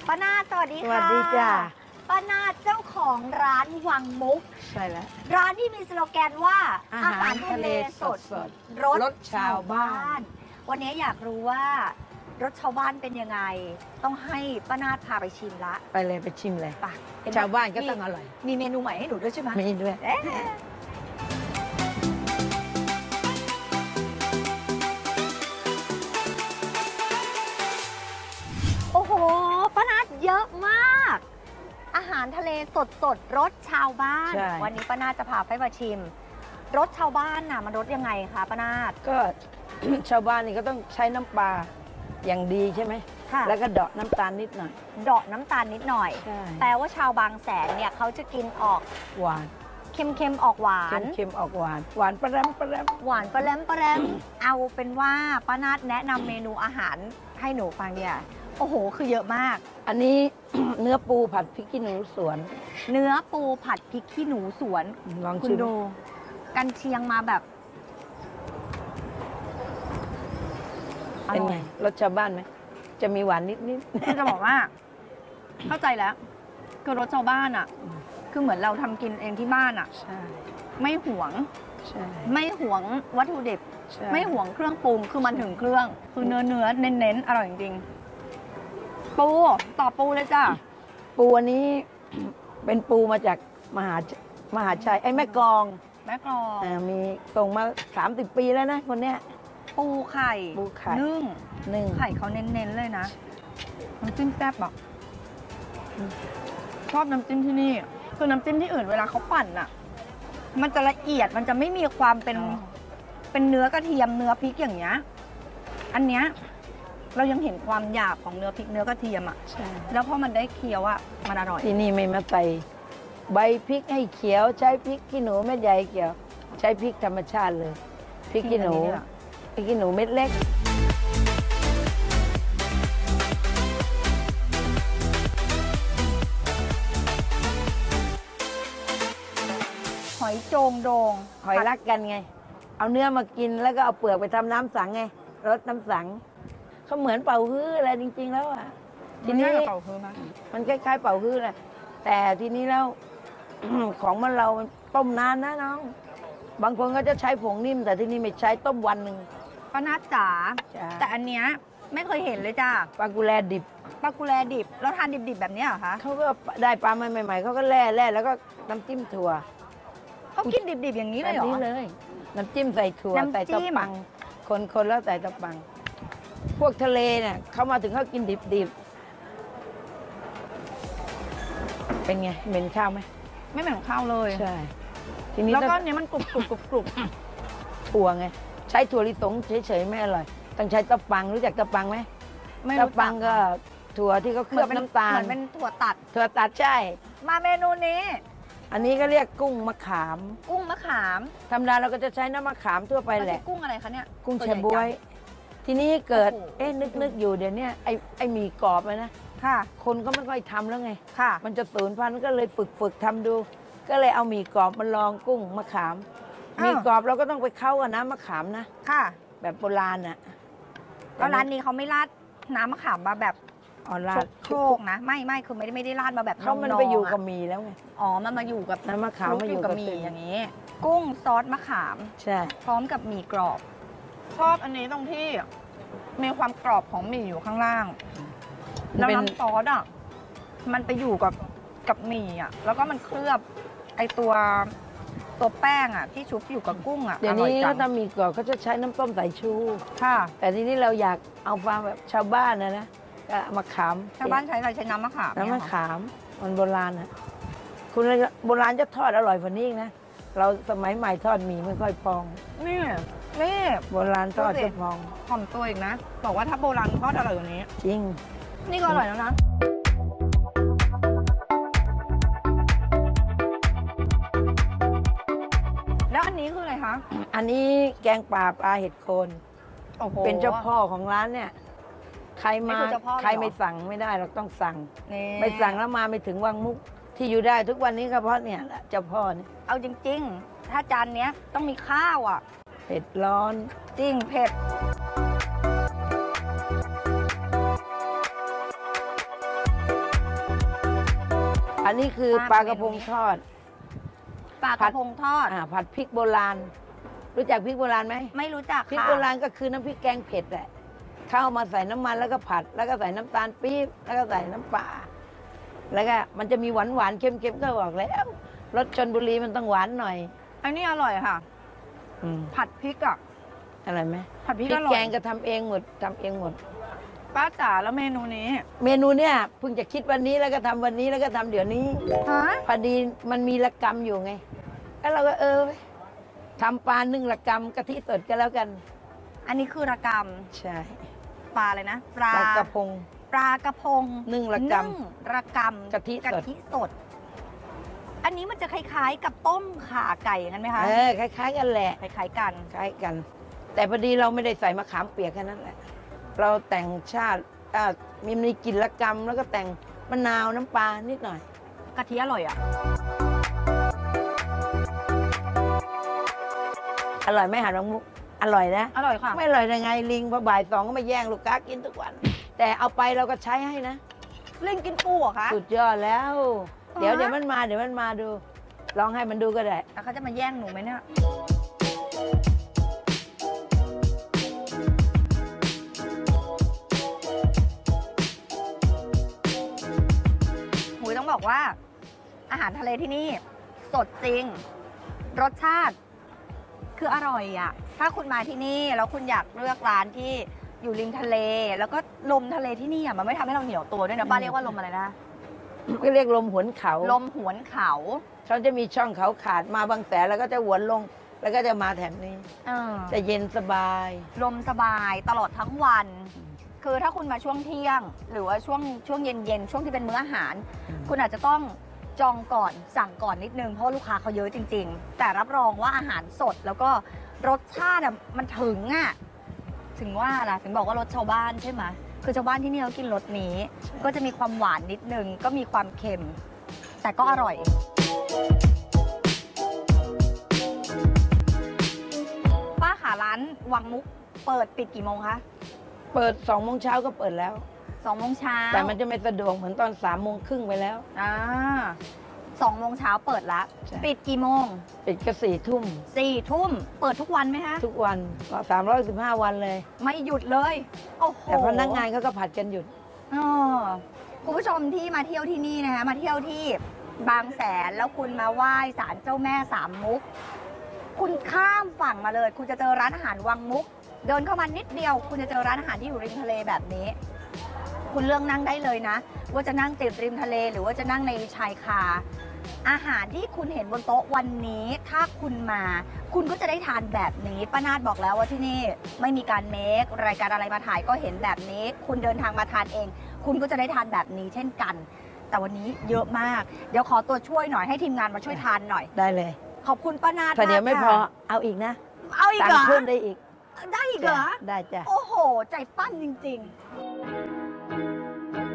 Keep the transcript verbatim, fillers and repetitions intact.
ป้านาสวัสดีค่ะสวัสดีจ้าป้านาเจ้าของร้านวังมุกใช่แล้วร้านที่มีสโลแกนว่าอาหารทะเลสดสดรสชาวบ้านวันนี้อยากรู้ว่ารสชาวบ้านเป็นยังไงต้องให้ป้านาพาไปชิมละไปเลยไปชิมเลยไปชาวบ้านก็ต้องอร่อยมีเมนูใหม่ให้หนูด้วยใช่ไหมมีด้วยโอ้โหป้านาเยอะมากอาหารทะเลสดสดรสชาวบ้านวันนี้ป้านาจะพาไปมาชิมรสชาวบ้านน่ะมันรสยังไงคะป้านาก็ ชาวบ้านนี่ก็ต้องใช้น้ำปลาอย่างดีใช่ไหมแล้วก็เดาะน้ำตาลนิดหน่อยเดาะน้ำตาลนิดหน่อยแปลว่าชาวบางแสนเนี่ยเขาจะกินออกหวานเค็มๆออกหวานเค็มๆออกหวานหวานปลาแรมปลาแรมหวานปลาแรมปลาแรมเอาเป็นว่าป้านาแนะนำเมนูอาหารให้หนูฟังเนี่ยโอ้โหคือเยอะมากอันนี้ เนื้อปูผัดพริกขี้หนูสวนเนื้อปูผัดพริกขี้หนูสวนลองคุณดูกันเชียงมาแบบเป็นไงรสชาวบ้านไหมจะมีหวานนิดนิดจะบอกว่าเข้าใจแล้วคือรสชาวบ้านอ่ะคือเหมือนเราทำกินเองที่บ้านอ่ะใช่ไม่หวงใช่ไม่หวงวัตถุดิบไม่หวงเครื่องปรุงคือมันถึงเครื่องคือเนื้อเนื้อเน้นเน้นอร่อยจริงๆปูต่อปูเลยจ้ะปูอันนี้เป็นปูมาจากมหามหาชัยไอ้แม่กลองแม่กลองมีส่งมาสามสิบปีแล้วนะคนเนี้ยปูไข่ปูไข่นึ่งนึ่งไข่เขาเน้นๆเลยนะน้ำจิ้มแซ่บอ่ะชอบน้ำจิ้มที่นี่คือน้ำจิ้มที่อื่นเวลาเขาปั่นอ่ะมันจะละเอียดมันจะไม่มีความเป็นเป็นเนื้อกระเทียมเนื้อพริกอย่างเงี้ยอันเนี้ยเรายังเห็นความหยาบของเนื้อพริกเนื้อกระเทียมอ่ะใช่แล้วพอมันได้เคี้ยวอ่ะมันอร่อยที่นี่ไม่มาใส่ใบพริกให้เขียวใช้พริกขี้หนูเม็ดใหญ่เขียวใช้พริกธรรมชาติเลยพริกขี้หนูพริกขี้หนูเม็ดเล็กหอยโจงโดงหอยรักกันไงเอาเนื้อมากินแล้วก็เอาเปลือกไปทำน้ำสังไงรสน้ำสังเขาเหมือนเป่าฮื้ออะไรจริงๆแล้วอ่ะทีนี้เป่าฮื้อมั้ยมันคล้ายๆเป่าฮื้อแหละแต่ทีนี้แล้ว ของมันเราต้มนานนะน้องบางคนก็จะใช้ผงนิ่มแต่ที่นี่ไม่ใช้ต้มวันหนึ่งป้านาจ๋าแต่อันเนี้ยไม่เคยเห็นเลยจ้าปลากุแลดิบปลากุแลดิบแล้วทานดิบๆแบบนี้เหรอคะเขาก็ได้ปลาใหม่ๆเขาก็แล่แล่แล้วก็น้ำจิ้มถั่วเขากินดิบๆอย่างนี้เลยเหรอแบบนี้เลยน้ำจิ้มใส่ถั่วใส่ตะปังคนๆแล้วใส่ตะปังพวกทะเลเนี่ยเขามาถึงเขากินดิบๆเป็นไงเหม็นข้าวไหมไม่เหม็นข้าวเลยใช่ทีนี้แล้วก็เนี้ยมันกรุบกรุบกรุบกรุบถั่วไงใช้ถั่วลิสงเฉยๆไม่อร่อยต้องใช้ตะปังรู้จักตะปังไหมตะปังก็ถั่วที่เขาเคลือบน้ำตาลเหมือนเป็นถั่วตัดถั่วตัดใช่มาเมนูนี้อันนี้ก็เรียกกุ้งมะขามกุ้งมะขามธรรมดาเราก็จะใช้น้ำมะขามทั่วไปแหละกุ้งอะไรคะเนี่ยกุ้งแชบวยทีนี้เกิดเอ๊ะนึกๆอยู่เดี๋ยวนี้ไอ้ไอ้หมี่กรอบนะค่ะคนก็ไม่ค่อยทำแล้วไงค่ะมันจะสูญพันธุ์ก็เลยฝึกฝึกทำดูก็เลยเอาหมี่กรอบมาลองกุ้งมะขามหมี่กรอบเราก็ต้องไปเข้ากับน้ำมะขามนะค่ะแบบโบราณอ่ะแล้วร้านนี้เขาไม่ราดน้ำมะขามมาแบบอ๋อราดโครกนะไม่ไม่คือไม่ได้ไม่ได้ราดมาแบบเขามันไปอยู่กับหมี่แล้วไงอ๋อมันมาอยู่กับน้ำมะขามมาอยู่กับหมี่อย่างนี้กุ้งซอสมะขามใช่พร้อมกับหมี่กรอบชอบอันนี้ตรงที่มีความกรอบของหมี่อยู่ข้างล่างแล้วน้ำซอสอ่ะมันไปอยู่กับกับหมี่อ่ะแล้วก็มันเคลือบไอตัวตัวแป้งอ่ะที่ชุบอยู่กับกุ้งอ่ะเดี๋ยวนี้เขาทำหมี่กรอบเขาจะใช้น้ำต้มสายชูค่ะแต่ทีนี้เราอยากเอาความแบบชาวบ้านนะนะก็มะขามชาวบ้านใช้อะไรใช้น้ำมะขามน้ำมะขามมันโบราณอ่ะคุณโบราณจะทอดอร่อยกว่านี้นะเราสมัยใหม่ทอดหมี่ไม่ค่อยพองนี่นี่โบราณทอดจะพองหอมตัวอีกนะบอกว่าถ้าโบราณทอดอร่อยกว่านี้จริงนี่ก็อร่อยแล้วนะแล้วอันนี้คืออะไรคะอันนี้แกงป่าปลาเห็ดโคนเป็นเจ้าพ่อของร้านเนี่ยใครมาใครไม่สั่งไม่ได้เราต้องสั่งไม่สั่งแล้วมาไม่ถึงวังมุกที่อยู่ได้ทุกวันนี้ก็เพราะเนี่ยแหละเจ้าพ่อเนี่ยเอาจริงๆถ้าจานเนี้ยต้องมีข้าวอ่ะเผ็ดร้อนจริงเผ็ดอันนี้คือปลากระพงทอดปลากระพงทอดอ่าผัดพริกโบราณ รู้จักพริกโบราณไหมไม่รู้จักพริกค่ะโบราณก็คือน้ำพริกแกงเผ็ดแหละเข้ามาใส่น้ำมันแล้วก็ผัด แล้วก็ใส่น้ำตาลปี๊บแล้วก็ใส่น้ำปลาแล้วก็มันจะมีหวานหวานๆเค็มๆก็บอกแล้วรสชลบุรีมันต้องหวานหน่อยอันนี้อร่อยค่ะอืมผัดพริกอ่ะอร่อยไหมผัดพริกพริอก ร่อยแกงก็ทำเองหมดทำเองหมดป้าจ๋าแล้วเมนูนี้เมนูเนี่ยเพิ่งจะคิดวันนี้แล้วก็ทำวันนี้แล้วก็ทำเดี๋ยวนี้ฮะพอดีมันมีระกำอยู่ไงแล้วเราก็เออทำปลานึ่งระกำกะทิสดกันแล้วกันอันนี้คือระกใช่ำปลาเลยนะปลาปลากระพงปลากระพงนึ่งระกำนึ่งระกำกะทิสดกะทิสด อันนี้มันจะคล้ายๆ กับต้มข่าไก่อย่างนั้นไหมคะเออคล้าย ๆ กันแหละคล้ายๆกันคล้ายกัน แต่พอดีเราไม่ได้ใส่มะขามเปียกแค่นั้นแหละเราแต่งชาติอ่ามีมีกลิ่นระกำแล้วก็แต่งมะนาวน้ำปลานิดหน่อยกะทิอร่อยอ่ะอร่อยไหมหาน้องมุกอร่อยนะอร่อยค่ะไม่อร่อยได้ไงลิงพอบ่ายสองก็มาแย่งลูกค้ากินทุกวัน แต่เอาไปเราก็ใช้ให้นะเล่นกินปูเหรอคะสุดยอดแล้วอ๋อเดี๋ยวเดี๋ยวมันมาเดี๋ยวมันมาดู ลองให้มันดูก็ได้แล้วเขาจะมาแย่งหนูไหมเนี่ย หุยต้องบอกว่า อาหารทะเลที่นี่ สดจริง รสชาติ คืออร่อยอะถ้าคุณมาที่นี่แล้วคุณอยากเลือกร้านที่อยู่ริมทะเล แล้วก็ลมทะเลที่นี่อะมันไม่ทำให้เราเหนียวตัวด้วยนะป้าเรียกว่าลมอะไรนะก็เรียกลมหวนเขาลมหวนเขาเขาจะมีช่องเขาขาดมาบางแสนแล้วก็จะหวนลง แล้วก็จะมาแถบนี้เออจะเย็นสบายลมสบายตลอดทั้งวัน คือถ้าคุณมาช่วงเที่ยง หรือว่าช่วงช่วงเย็นๆ ช่วงที่เป็นมื้ออาหารอืมคุณอาจจะต้องจองก่อนสั่งก่อนนิดนึง เพราะว่าลูกค้าเขาเยอะจริง ๆ แต่รับรองว่าอาหารสดแล้วก็รสชาติอะมันถึงอ่ะ ถึงว่าล่ะ ถึงบอกว่ารสชาวบ้านใช่ไหมคือชาวบ้านที่นี่เขากินรสนี้ ก็จะมีความหวานนิดนึง ก็มีความเค็ม แต่ก็อร่อย ป้าขาร้านวังมุกเปิดปิดกี่โมงคะเปิดสองโมงเช้าก็เปิดแล้วสองโมงเช้าแต่มันจะไม่สะดวกเหมือนตอนสามโมงครึ่งไปแล้วอ่าสองโมงเช้าเปิดละใช่ปิดกี่โมงปิดก็สี่ทุ่มสี่ทุ่ม เปิดทุกวันไหมคะทุกวันสามร้อยสิบห้าวันเลยไม่หยุดเลย โอ้โหแต่พนักงานเขาก็ผัดกันหยุดอ๋อคุณผู้ชมที่มาเที่ยวที่นี่นะคะมาเที่ยวที่บางแสนแล้วคุณมาไหว้ศาลเจ้าแม่สามมุก คุณข้ามฝั่งมาเลย คุณจะเจอร้านอาหารวังมุก เดินเข้ามานิดเดียว คุณจะเจอร้านอาหารที่อยู่ริมทะเลแบบนี้ คุณเลือกนั่งได้เลยนะ ว่าจะนั่งติดริมทะเล หรือว่าจะนั่งในชายคา อาหารที่คุณเห็นบนโต๊ะวันนี้ ถ้าคุณมา คุณก็จะได้ทานแบบนี้ป้านาฏบอกแล้วว่าที่นี่ไม่มีการเมครายการอะไรมาถ่ายก็เห็นแบบนี้ คุณเดินทางมาทานเอง คุณก็จะได้ทานแบบนี้เช่นกัน แต่วันนี้เยอะมาก เดี๋ยวขอตัวช่วยหน่อยให้ทีมงานมาช่วยทานหน่อยได้เลยขอบคุณป้านาฏถ้าเดี๋ยวไม่พอค่ะเอาอีกนะเอาอีกสั่เหงรอเพิ่มได้อีกได้อีกเหรอได้จ้ะโอ้โห ใจปั้นจริง ๆ